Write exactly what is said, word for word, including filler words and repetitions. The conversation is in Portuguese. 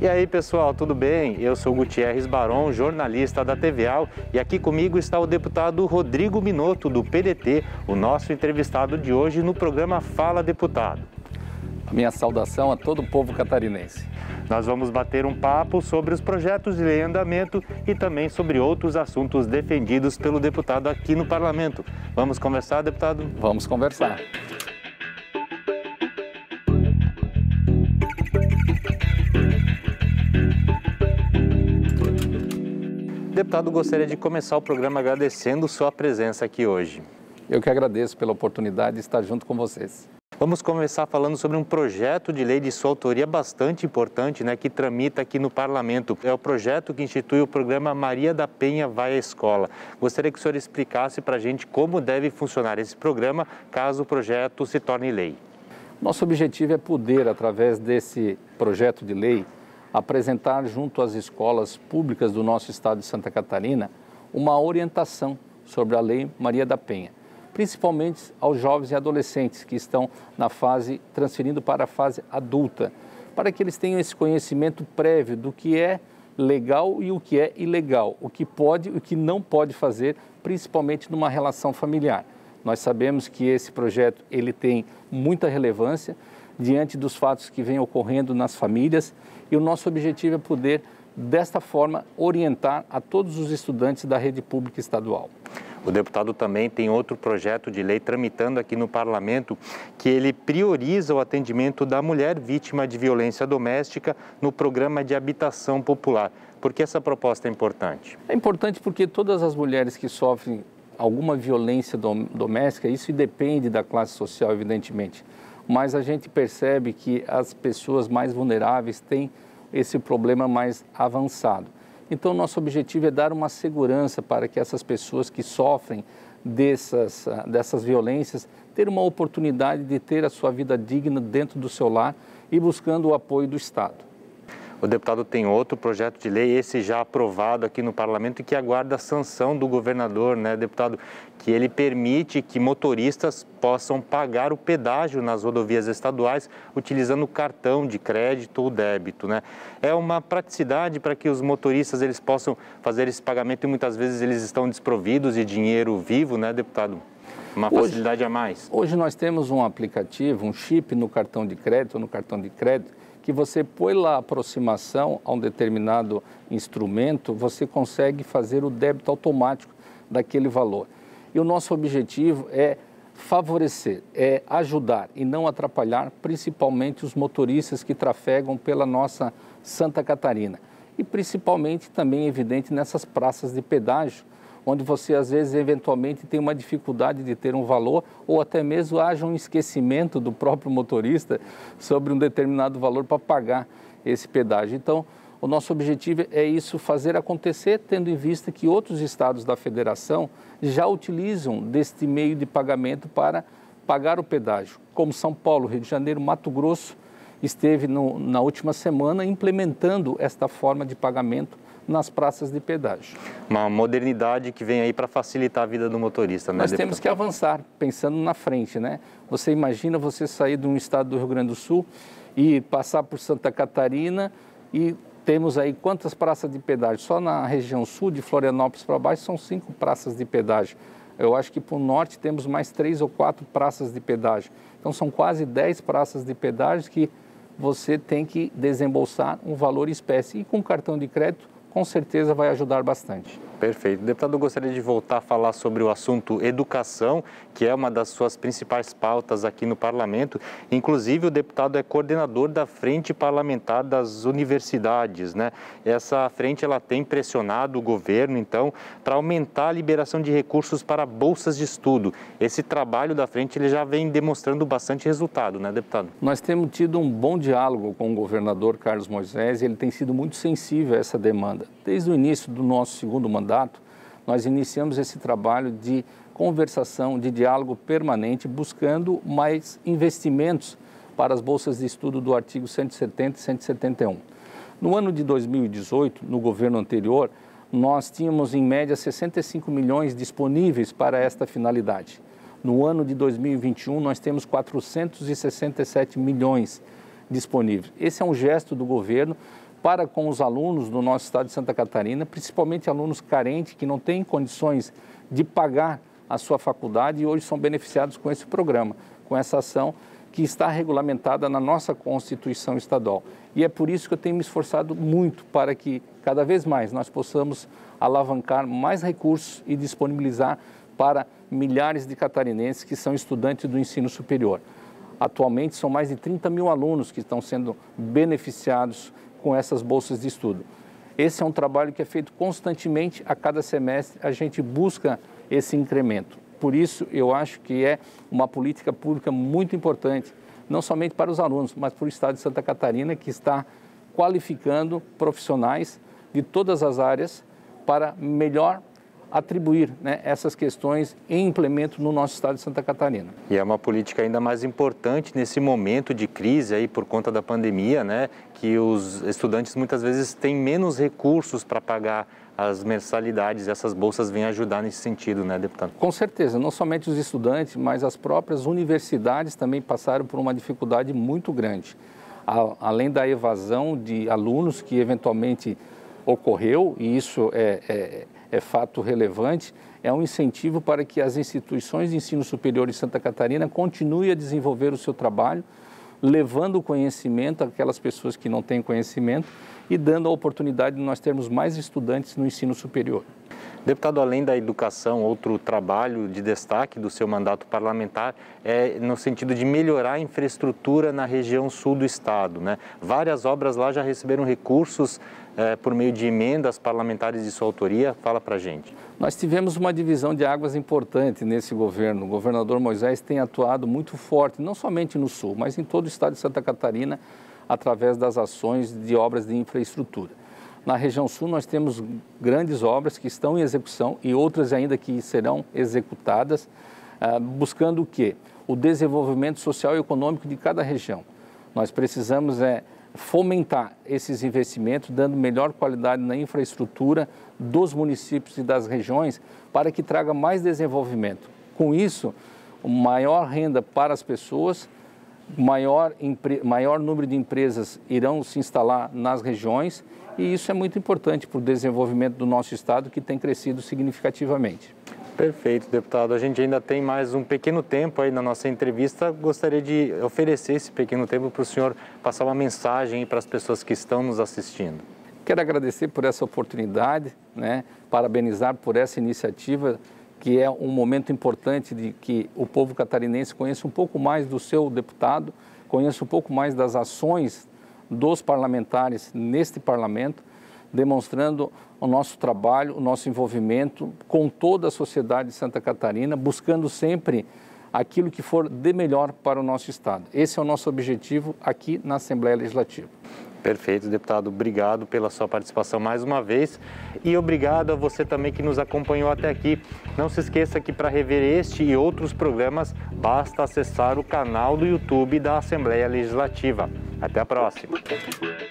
E aí pessoal, tudo bem? Eu sou Gutierrez Baron, jornalista da T V A e aqui comigo está o deputado Rodrigo Minotto do P D T, o nosso entrevistado de hoje no programa Fala Deputado. A minha saudação a todo o povo catarinense. Nós vamos bater um papo sobre os projetos de lei em andamento e também sobre outros assuntos defendidos pelo deputado aqui no parlamento. Vamos conversar, deputado? Vamos conversar. Deputado, gostaria de começar o programa agradecendo sua presença aqui hoje. Eu que agradeço pela oportunidade de estar junto com vocês. Vamos começar falando sobre um projeto de lei de sua autoria bastante importante, né, que tramita aqui no parlamento. É o projeto que institui o programa Maria da Penha Vai à Escola. Gostaria que o senhor explicasse para a gente como deve funcionar esse programa, caso o projeto se torne lei. Nosso objetivo é poder, através desse projeto de lei, apresentar junto às escolas públicas do nosso estado de Santa Catarina uma orientação sobre a Lei Maria da Penha, principalmente aos jovens e adolescentes que estão na fase, transferindo para a fase adulta, para que eles tenham esse conhecimento prévio do que é legal e o que é ilegal, o que pode e o que não pode fazer, principalmente numa relação familiar. Nós sabemos que esse projeto ele tem muita relevância diante dos fatos que vêm ocorrendo nas famílias e o nosso objetivo é poder, desta forma, orientar a todos os estudantes da rede pública estadual. O deputado também tem outro projeto de lei tramitando aqui no parlamento que ele prioriza o atendimento da mulher vítima de violência doméstica no programa de habitação popular. Por que essa proposta é importante? É importante porque todas as mulheres que sofrem alguma violência doméstica, isso depende da classe social, evidentemente, mas a gente percebe que as pessoas mais vulneráveis têm esse problema mais avançado. Então, nosso objetivo é dar uma segurança para que essas pessoas que sofrem dessas, dessas violências ter uma oportunidade de ter a sua vida digna dentro do seu lar e buscando o apoio do Estado. O deputado tem outro projeto de lei, esse já aprovado aqui no parlamento e que aguarda a sanção do governador, né, deputado? Que ele permite que motoristas possam pagar o pedágio nas rodovias estaduais utilizando cartão de crédito ou débito, né? É uma praticidade para que os motoristas eles possam fazer esse pagamento e muitas vezes eles estão desprovidos de dinheiro vivo, né, deputado? Uma facilidade hoje, a mais. Hoje nós temos um aplicativo, um chip no cartão de crédito ou no cartão de crédito, que você põe lá a aproximação a um determinado instrumento, você consegue fazer o débito automático daquele valor. E o nosso objetivo é favorecer, é ajudar e não atrapalhar, principalmente os motoristas que trafegam pela nossa Santa Catarina. E principalmente também, evidente, nessas praças de pedágio, onde você às vezes eventualmente tem uma dificuldade de ter um valor ou até mesmo haja um esquecimento do próprio motorista sobre um determinado valor para pagar esse pedágio. Então, o nosso objetivo é isso, fazer acontecer, tendo em vista que outros estados da federação já utilizam deste meio de pagamento para pagar o pedágio, como São Paulo, Rio de Janeiro, Mato Grosso, esteve no, na última semana implementando esta forma de pagamento nas praças de pedágio. Uma modernidade que vem aí para facilitar a vida do motorista, né? Nós temos que avançar, pensando na frente, né? Você imagina você sair de um estado do Rio Grande do Sul e passar por Santa Catarina e temos aí quantas praças de pedágio? Só na região sul, de Florianópolis para baixo, são cinco praças de pedágio. Eu acho que para o norte temos mais três ou quatro praças de pedágio. Então são quase dez praças de pedágio que você tem que desembolsar um valor espécie. E com cartão de crédito, com certeza vai ajudar bastante. Perfeito. Deputado, eu gostaria de voltar a falar sobre o assunto educação, que é uma das suas principais pautas aqui no parlamento. Inclusive, o deputado é coordenador da Frente Parlamentar das Universidades, né? Essa frente, ela tem pressionado o governo, então, para aumentar a liberação de recursos para bolsas de estudo. Esse trabalho da frente, ele já vem demonstrando bastante resultado, né, deputado? Nós temos tido um bom diálogo com o governador Carlos Moisés e ele tem sido muito sensível a essa demanda. Desde o início do nosso segundo mandato, nós iniciamos esse trabalho de conversação, de diálogo permanente, buscando mais investimentos para as bolsas de estudo do artigo cento e setenta e cento e setenta e um. No ano de dois mil e dezoito, no governo anterior, nós tínhamos em média sessenta e cinco milhões disponíveis para esta finalidade. No ano de dois mil e vinte e um, nós temos quatrocentos e sessenta e sete milhões disponíveis. Esse é um gesto do governo para com os alunos do nosso estado de Santa Catarina, principalmente alunos carentes que não têm condições de pagar a sua faculdade e hoje são beneficiados com esse programa, com essa ação que está regulamentada na nossa Constituição Estadual. E é por isso que eu tenho me esforçado muito para que cada vez mais nós possamos alavancar mais recursos e disponibilizar para milhares de catarinenses que são estudantes do ensino superior. Atualmente são mais de trinta mil alunos que estão sendo beneficiados com essas bolsas de estudo. Esse é um trabalho que é feito constantemente, a cada semestre a gente busca esse incremento. Por isso, eu acho que é uma política pública muito importante, não somente para os alunos, mas para o estado de Santa Catarina, que está qualificando profissionais de todas as áreas para melhor atribuir, né, essas questões em implemento no nosso estado de Santa Catarina. E é uma política ainda mais importante nesse momento de crise aí por conta da pandemia, né, que os estudantes muitas vezes têm menos recursos para pagar as mensalidades. Essas bolsas vêm ajudar nesse sentido, né, deputado? Com certeza, não somente os estudantes, mas as próprias universidades também passaram por uma dificuldade muito grande. A, além da evasão de alunos que eventualmente ocorreu, e isso é, é, é fato relevante, é um incentivo para que as instituições de ensino superior em Santa Catarina continuem a desenvolver o seu trabalho, levando o conhecimento àquelas pessoas que não têm conhecimento e dando a oportunidade de nós termos mais estudantes no ensino superior. Deputado, além da educação, outro trabalho de destaque do seu mandato parlamentar é no sentido de melhorar a infraestrutura na região sul do estado, né? Várias obras lá já receberam recursos é, por meio de emendas parlamentares de sua autoria. Fala pra gente. Nós tivemos uma divisão de águas importante nesse governo. O governador Moisés tem atuado muito forte, não somente no sul, mas em todo o estado de Santa Catarina, através das ações de obras de infraestrutura. Na região sul nós temos grandes obras que estão em execução e outras ainda que serão executadas, ah, buscando o quê? O desenvolvimento social e econômico de cada região. Nós precisamos é, fomentar esses investimentos, dando melhor qualidade na infraestrutura dos municípios e das regiões para que traga mais desenvolvimento. Com isso, maior renda para as pessoas, maior, maior número de empresas irão se instalar nas regiões e isso é muito importante para o desenvolvimento do nosso estado, que tem crescido significativamente. Perfeito, deputado. A gente ainda tem mais um pequeno tempo aí na nossa entrevista. Gostaria de oferecer esse pequeno tempo para o senhor passar uma mensagem para as pessoas que estão nos assistindo. Quero agradecer por essa oportunidade, né? Parabenizar por essa iniciativa, que é um momento importante de que o povo catarinense conheça um pouco mais do seu deputado, conheça um pouco mais das ações dos parlamentares neste parlamento, demonstrando o nosso trabalho, o nosso envolvimento com toda a sociedade de Santa Catarina, buscando sempre aquilo que for de melhor para o nosso estado. Esse é o nosso objetivo aqui na Assembleia Legislativa. Perfeito, deputado. Obrigado pela sua participação mais uma vez e obrigado a você também que nos acompanhou até aqui. Não se esqueça que para rever este e outros programas, basta acessar o canal do YouTube da Assembleia Legislativa. Até a próxima.